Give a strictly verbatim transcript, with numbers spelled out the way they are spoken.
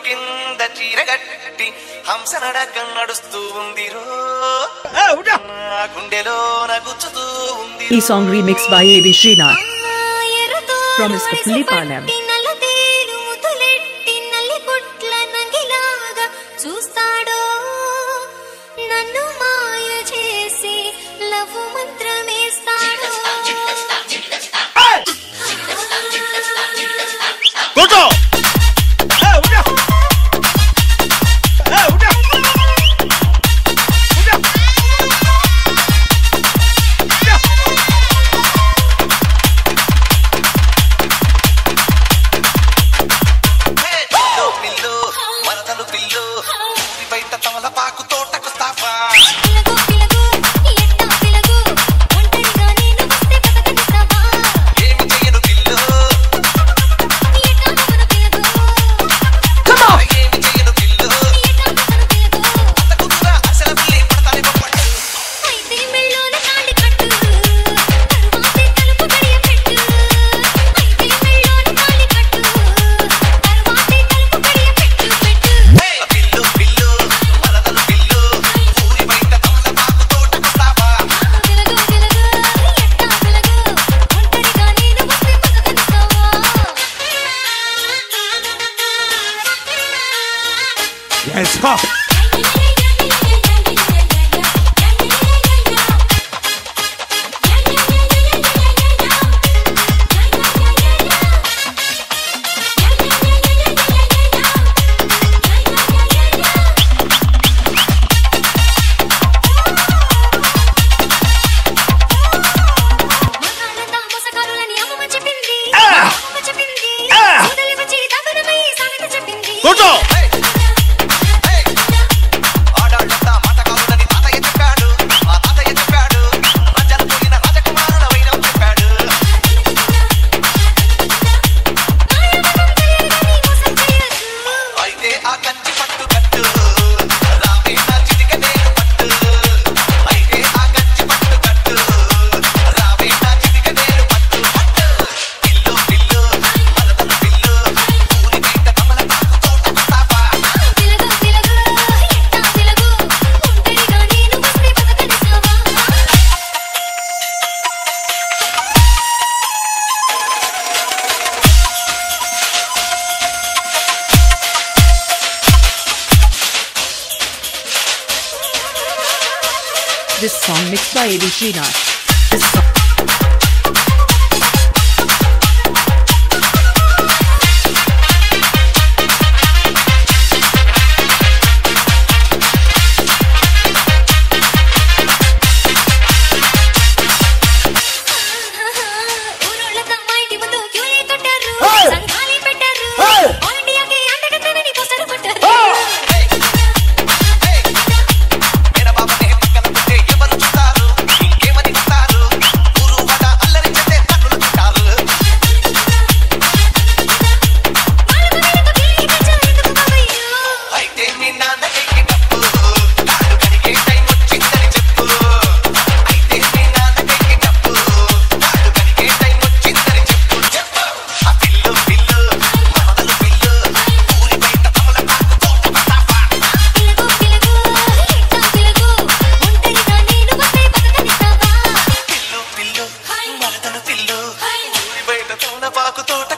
కింద చీరగట్టి హంస నడకం నడుస్తూ ఉందిరో గుండెలో నగుచ్చుతూ ఉంది. ఈ సాంగ్ రీమిక్స్ బై ఏవి శ్రీనాథ్ from his Pillo. చూస్తాడో నన్ను మాయ చేసి లవ్ మంత్రమేస్తాడో. మరదలు పిల్లో బయట తమల పాకు తోటకు స్తావా ఏమి చెయ్యను పిల్లో ఏమి చెయ్యను పిల్లో అంత కుదురా అసలు పిల్లి పడతానే పట్టు అయితే మెళ్ళోన తాళి కట్టు తరువాతే తలుపు గడియ పెట్టు. అయితే మెళ్ళోన తాళి కట్టు తరువాతే తలుపు గడియ పెట్టు పెట్టు. పిల్లో పిల్లో మరదలు పిల్లో ఊరి బయట తమల పాకు తోటకు స్తావా పిలగు పిలగు ఎట్టా పిలగు ఒంటరిగా నేను వస్తే బతకనిస్తావా. Yes, ha! మగాళ్ళంతా మోసగాళ్ళని అమ్మమ్మ చెప్పింది. అమ్మమ్మ చెప్పింది. సోదరి వచ్చి దాగునమై సామెత చెప్పింది. ఆడాళ్ళంతా మాట కాదులని తాతయ్య చెప్పాడు. ఆ తాతయ్య చెప్పాడు రాజ్యాలు పోయిన రాజకుమారుల వైరం చెప్పాడు. మాయమనం తెలియదని మోసం చేయొద్దు. అయితే ఆ కంచి పట్టు కట్టు రావే నా చిటిక నేను పట్టు. అయితే ఆ కంచి పట్టు కట్టు రావే నా చిటిక నేను పట్టు పట్టు. పిల్లో పిల్లో మరదలు పిల్లో ఊరి బయట కమల పాకు తోటకు స్తావా పిలగు పిలగు ఎట్టా పిలగు ఒంటరిగా నేను వస్తే బతకనిస్తావా. This song mixed by ఏవి శ్రీనాథ్. This song ఊరోళ్ళంతా మా ఇంటి ముందు క్యూలే కట్టారు. సంఘాలే పెట్టారు. ఆల్ ఇండియాకి అంతగా తనని పోస్టర్ కొట్టారు. మేడ బాబనే పక్కన పుట్టే ఎవరు చూస్తారు ఇంకేమని కొట్టారు ఊరు వడ అల్లరి చేస్తే కన్నులు చుట్టారు. వాళ్ళకు వీళ్ళకు పిల్లి పెంచారు ఎందుకు బాబయ్యో. అయితే మీ నాన్నకి డప్పు కాడు కడిగే టైం వచ్చిందని చెప్పు. అయితే మీ నాన్నకి డప్పు కాడు కడిగే టైం వచ్చిందని చెప్పు చెప్పు. ఆ పిల్లో పిల్లో మరదలు పిల్లో ఊరి బయట తమల పాకు తోటకు స్తావా పిలగు పిలగు ఎట్టా పిలగు ఒంటరిగా నేను వస్తే బతకనిస్తావా. పిల్లు పిల్లు మరదలు పిల్లు ఊరి బయట తమల పాకు తోట